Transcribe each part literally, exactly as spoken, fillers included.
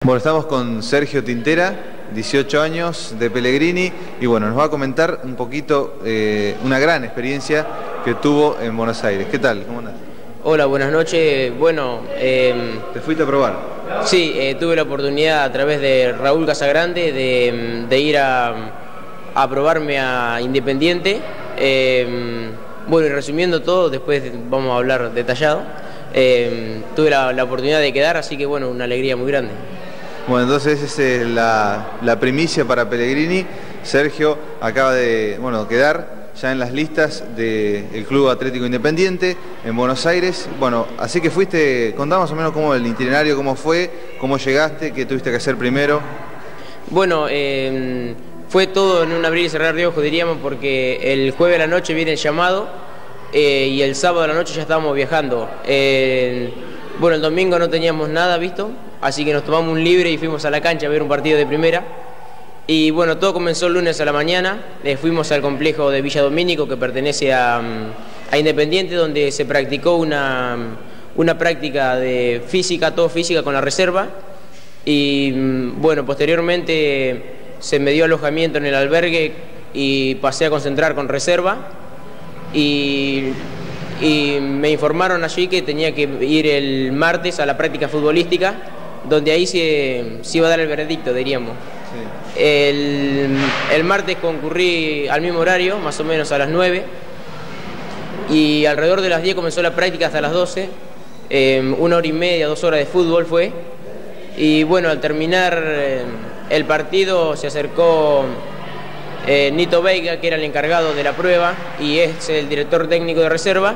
Bueno, estamos con Sergio Tintera, dieciocho años, de Pellegrini, y bueno, nos va a comentar un poquito eh, una gran experiencia que tuvo en Buenos Aires. ¿Qué tal? ¿Cómo andás? Hola, buenas noches. Bueno, eh, ¿te fuiste a probar? Sí, eh, tuve la oportunidad a través de Raúl Casagrande de, de ir a, a probarme a Independiente. Eh, bueno, y resumiendo todo, después vamos a hablar detallado. Eh, tuve la, la oportunidad de quedar, así que bueno, una alegría muy grande. Bueno, entonces esa es la, la primicia para Pellegrini. Sergio acaba de bueno, quedar ya en las listas del Club Atlético Independiente en Buenos Aires. Bueno, así que fuiste, contá más o menos cómo el itinerario, cómo fue, cómo llegaste, qué tuviste que hacer primero. Bueno, eh, fue todo en un abrir y cerrar de ojos, diríamos, porque el jueves a la noche viene el llamado eh, y el sábado a la noche ya estábamos viajando. Eh, bueno, el domingo no teníamos nada visto, así que nos tomamos un libre y fuimos a la cancha a ver un partido de primera. Y bueno, todo comenzó el lunes a la mañana. Eh, fuimos al complejo de Villa Domínico, que pertenece a, a Independiente, donde se practicó una, una práctica de física, todo física con la reserva. Y bueno, posteriormente se me dio alojamiento en el albergue y pasé a concentrar con reserva. Y, y me informaron allí que tenía que ir el martes a la práctica futbolística, donde ahí se, se iba a dar el veredicto, diríamos. Sí. El, el martes concurrí al mismo horario, más o menos a las nueve, y alrededor de las diez comenzó la práctica hasta las doce, eh, una hora y media, dos horas de fútbol fue, y bueno, al terminar eh, el partido se acercó eh, Nito Veiga, que era el encargado de la prueba, y es el director técnico de reserva.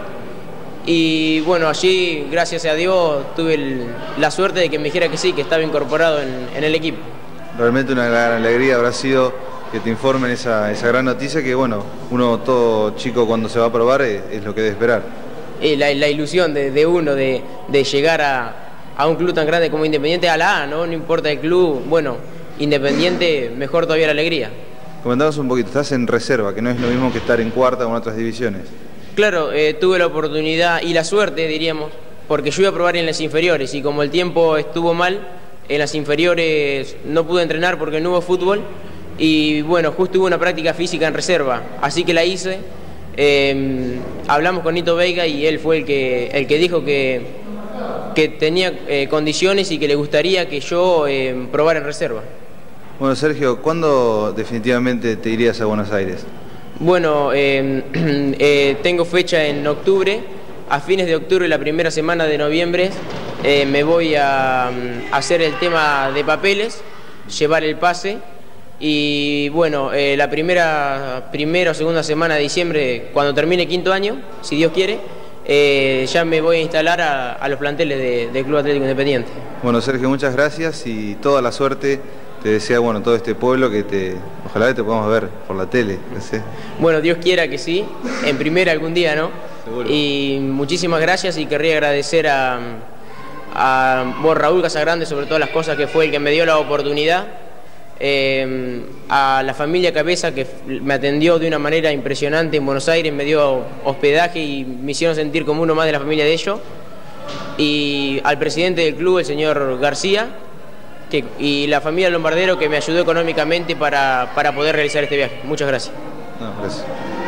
Y bueno, allí, gracias a Dios, tuve el, la suerte de que me dijera que sí, que estaba incorporado en, en el equipo. Realmente una gran alegría habrá sido que te informen esa, esa gran noticia que, bueno, uno todo chico cuando se va a probar es, es lo que debe esperar. Y la, la ilusión de, de uno de, de llegar a, a un club tan grande como Independiente, a la A, ¿no? No importa el club, bueno, Independiente, mejor todavía la alegría. Comentanos un poquito, estás en reserva, que no es lo mismo que estar en cuarta o en otras divisiones. Claro, eh, tuve la oportunidad y la suerte, diríamos, porque yo iba a probar en las inferiores y como el tiempo estuvo mal, en las inferiores no pude entrenar porque no hubo fútbol y bueno, justo hubo una práctica física en reserva, así que la hice. Eh, hablamos con Nito Veiga y él fue el que, el que dijo que, que tenía eh, condiciones y que le gustaría que yo eh, probara en reserva. Bueno, Sergio, ¿cuándo definitivamente te irías a Buenos Aires? Bueno, eh, eh, tengo fecha en octubre, a fines de octubre, la primera semana de noviembre, eh, me voy a, a hacer el tema de papeles, llevar el pase y bueno, eh, la primera, primera o segunda semana de diciembre, cuando termine quinto año, si Dios quiere, eh, ya me voy a instalar a, a los planteles de, del Club Atlético Independiente. Bueno, Sergio, muchas gracias y toda la suerte. Te desea, bueno, todo este pueblo que te, ojalá que te podamos ver por la tele, no sé. Bueno, Dios quiera que sí, en primera algún día, ¿no? Seguro. Y muchísimas gracias y querría agradecer a, a vos, Raúl Casagrande, sobre todas las cosas que fue el que me dio la oportunidad, eh, a la familia Cabeza que me atendió de una manera impresionante en Buenos Aires, me dio hospedaje y me hicieron sentir como uno más de la familia de ellos, y al presidente del club, el señor García, Que, y la familia Lombardero que me ayudó económicamente para, para poder realizar este viaje. Muchas gracias. No, gracias.